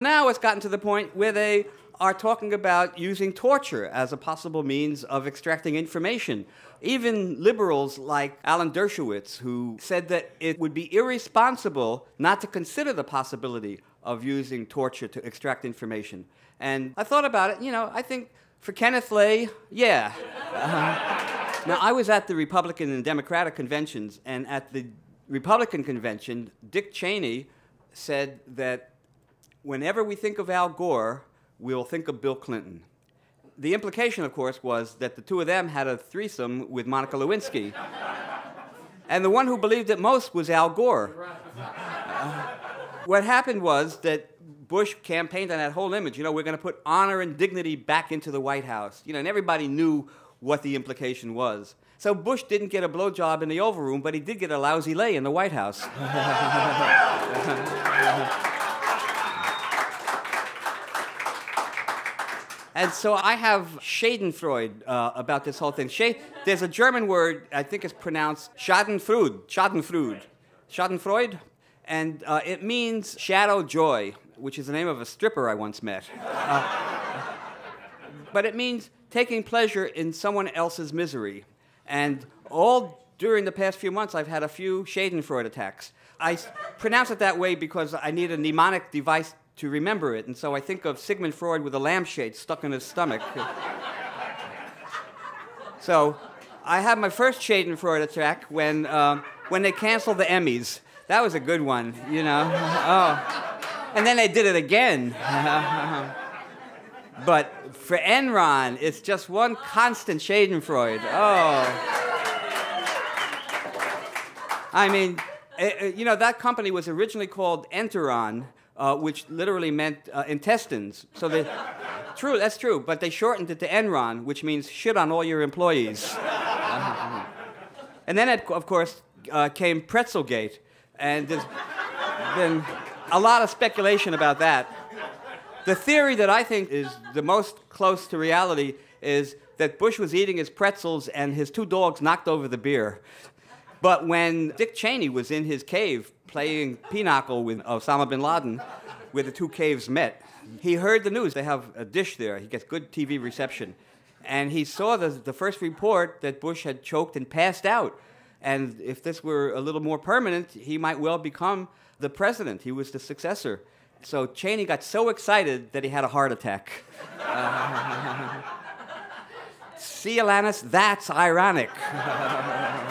Now it's gotten to the point where they are talking about using torture as a possible means of extracting information. Even liberals like Alan Dershowitz, who said that it would be irresponsible not to consider the possibility of using torture to extract information. And I thought about it, I think for Kenneth Lay, yeah. Now, I was at the Republican and Democratic conventions, and at the Republican convention, Dick Cheney said that whenever we think of Al Gore, we'll think of Bill Clinton. The implication, of course, was that the two of them had a threesome with Monica Lewinsky. And the one who believed it most was Al Gore. What happened was that Bush campaigned on that whole image. We're going to put honor and dignity back into the White House. And everybody knew what the implication was. So Bush didn't get a blowjob in the Oval Room, but he did get a lousy lay in the White House. And so I have Schadenfreude about this whole thing. There's a German word, I think it's pronounced Schadenfreude, and it means shadow joy, which is the name of a stripper I once met. But it means taking pleasure in someone else's misery. And all during the past few months, I've had a few Schadenfreude attacks. I pronounce it that way because I need a mnemonic device to remember it, and so I think of Sigmund Freud with a lampshade stuck in his stomach. So I had my first Schadenfreude attack when they canceled the Emmys. That was a good one, Oh. And then they did it again. But for Enron, it's just one constant Schadenfreude. Oh. I mean, that company was originally called Enteron, which literally meant intestines. So that's true, but they shortened it to Enron, which means shit on all your employees. And then, of course, came Pretzelgate, and there's been a lot of speculation about that. The theory that I think is the most close to reality is that Bush was eating his pretzels and his two dogs knocked over the beer. But when Dick Cheney was in his cave playing pinochle with Osama bin Laden, where the two caves met, he heard the news. They have a dish there. He gets good TV reception. And he saw the first report that Bush had choked and passed out. And if this were a little more permanent, he might well become the president. He was the successor. So Cheney got so excited that he had a heart attack. See, Alanis, that's ironic.